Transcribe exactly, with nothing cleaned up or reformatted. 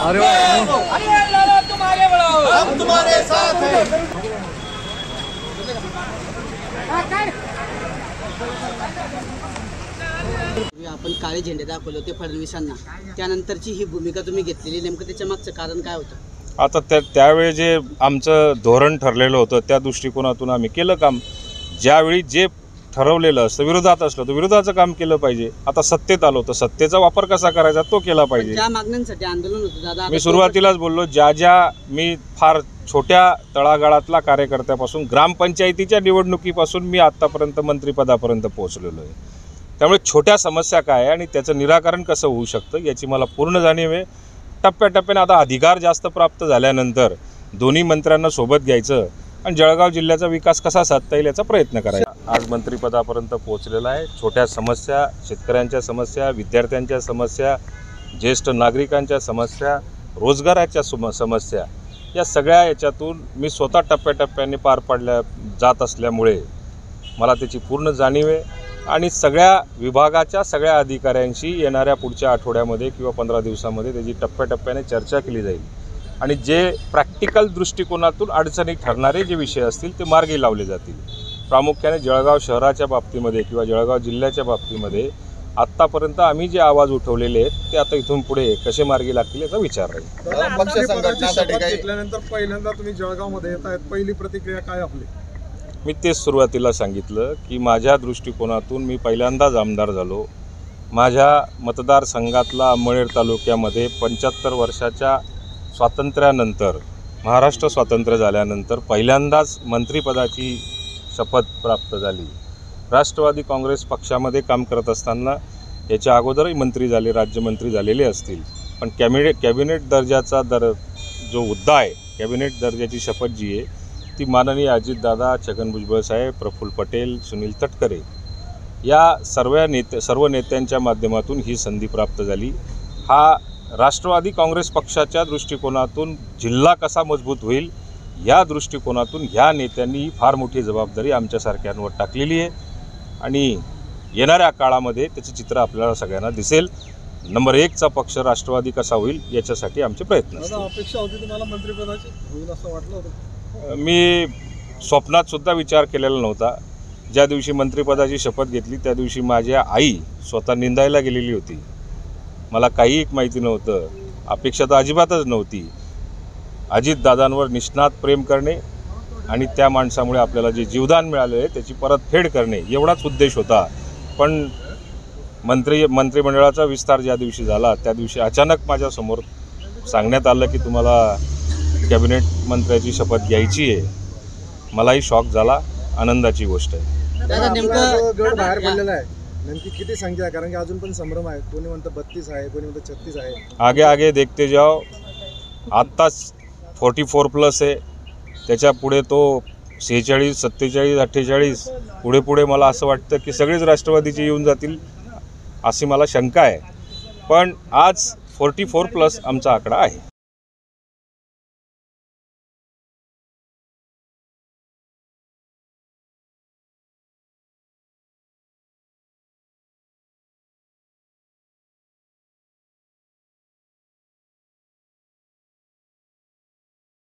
अरे अरे लाला तुम आगे बढ़ो, हम तुम्हारे साथ हैं। आपण काळे झेंडे दाखवले होते फडणवीसांना, त्यानंतरची ही भूमिका तुम्ही घेतलेली, नेमकं त्याच्या मागचं कारण काय होतं? आता त्या त्यावेळी जे आमचं धोरण ठरलेलं होतं त्या दृष्टिकोनातून आम्ही केलं काम. ज्यावेळी जे ठरवलेलं असतं विरोधात असलं तर विरोधाचं काम केलं पाहिजे. आता सत्तेत आलो तर सत्तेचा वापर कसा करायचा तो केला पाहिजे. त्या मागण्यांसाठी आंदोलन होतं दादा. मी सुरुवातीलाच बोललो, ज्या ज्या मी फार छोट्या तळागाळातला कार्यकर्त्यापासून ग्रामपंचायतीच्या निवडणुकीपासून मी आत्तापर्यंत मंत्रिपदापर्यंत पोहोचलेलो आहे. त्यामुळे छोट्या समस्या काय आहे आणि त्याचं निराकरण कसं होऊ शकतं याची मला पूर्ण जाणीव आहे. टप्प्याटप्प्याने आता अधिकार जास्त प्राप्त झाल्यानंतर दोन्ही मंत्र्यांना सोबत घ्यायचं आणि जळगाव जिल्ह्याचा विकास कसा साधता येईल याचा प्रयत्न करायचा. आज मंत्रिपदापर्यंत पोहोचलेला आहे. छोट्या समस्या, शेतकऱ्यांच्या समस्या, विद्यार्थ्यांच्या समस्या, ज्येष्ठ नागरिकांच्या समस्या, रोजगाराच्या सम समस्या या सगळ्या याच्यातून मी स्वतः टप्प्याटप्प्याने पार पाडल्या जात असल्यामुळे मला त्याची पूर्ण जाणीव आहे. आणि सगळ्या विभागाच्या सगळ्या अधिकाऱ्यांशी येणाऱ्या पुढच्या आठवड्यामध्ये किंवा पंधरा दिवसामध्ये त्याची टप्प्याटप्प्याने चर्चा केली जाईल आणि जे प्रॅक्टिकल दृष्टिकोनातून अडचणी ठरणारे जे विषय असतील ते मार्गी लावले जातील. प्रामुख्याने जळगाव शहराच्या बाबतीमध्ये किंवा जळगाव जिल्ह्याच्या बाबतीमध्ये आत्तापर्यंत आम्ही जे आवाज उठवलेले आहेत ते आता इथून पुढे कसे मार्गी लागतील याचा विचार राहील. पक्ष संघटनासाठी काही घेतल्यानंतर पहिल्यांदा तुम्ही जळगावमध्ये येत आहेत, पहिली प्रतिक्रिया काय आपली? मी तेच सुरुवातीला सांगितलं की माझ्या दृष्टिकोनातून मी पहिल्यांदाच आमदार झालो. माझ्या मतदारसंघातला अंमळनेर तालुक्यामध्ये पंच्याहत्तर वर्षाच्या स्वातंत्र्यानंतर, महाराष्ट्र स्वातंत्र्य झाल्यानंतर पहिल्यांदाच मंत्रिपदाची शपथ प्राप्त झाली. राष्ट्रवादी काँग्रेस पक्षामध्ये काम करत असताना याच्या अगोदरही मंत्री झाले, राज्यमंत्री झालेले असतील, पण कॅबिनेट कॅबिनेट दर्जाचा दर जो मुद्दा आहे, कॅबिनेट दर्जाची शपथ जी आहे ती माननीय अजितदादा, छगन भुजबळ साहेब, प्रफुल्ल पटेल, सुनील तटकरे या सर्व नेते सर्व नेत्यांच्या माध्यमातून ही संधी प्राप्त झाली. हा राष्ट्रवादी काँग्रेस पक्षाच्या दृष्टिकोनातून जिल्हा कसा मजबूत होईल या दृष्टिकोनातून ह्या नेत्यांनी फार मोठी जबाबदारी आमच्यासारख्यांवर टाकलेली आहे आणि येणाऱ्या काळामध्ये त्याचं चित्र आपल्याला सगळ्यांना दिसेल. नंबर एकचा पक्ष राष्ट्रवादी कसा होईल याच्यासाठी आमचे प्रयत्न असतील. अपेक्षा होती तुम्हाला मंत्रिपदाची होईल असं वाटलं होतं? मी स्वप्नात सुद्धा विचार केलेला नव्हता. ज्या दिवशी मंत्रिपदाची शपथ घेतली त्या दिवशी माझ्या आई स्वतः निंदायला गेलेली होती. मला काही एक माहिती नव्हतं, अपेक्षा तर अजिबातच नव्हती. अजितदादांवर निष्णात प्रेम करणे आणि त्या माणसामुळे आपल्याला जे जीवदान मिळालं आहे त्याची परतफेड करणे एवढाच उद्देश होता. पण मंत्री मंत्रिमंडळाचा विस्तार ज्या दिवशी झाला त्या दिवशी अचानक माझ्यासमोर सांगण्यात आलं की तुम्हाला कॅबिनेट मंत्र्याची शपथ घ्यायची आहे. मलाही शॉक झाला, आनंदाची गोष्ट आहे. दादा नेमकं गड बाहेर पडलेला आहे, नेमकी किती संख्या आहे? कारण की अजून पण संभ्रम आहे. कोणी म्हणतं बत्तीस आहे, कोणी म्हणतं छत्तीस आहे. आगे आगे देखते जाओ. आत्ताच फोर्टी फोर प्लस आहे, त्याच्या पुढे तो सेहेचाळीस, सत्तेचाळीस, अठ्ठेचाळीस, पुढे पुढे मला असं वाटतं की सगळेच राष्ट्रवादीचे येऊन जातील अशी मला शंका आहे. पण आज फोर्टी फोर प्लस आमचा आकडा आहे.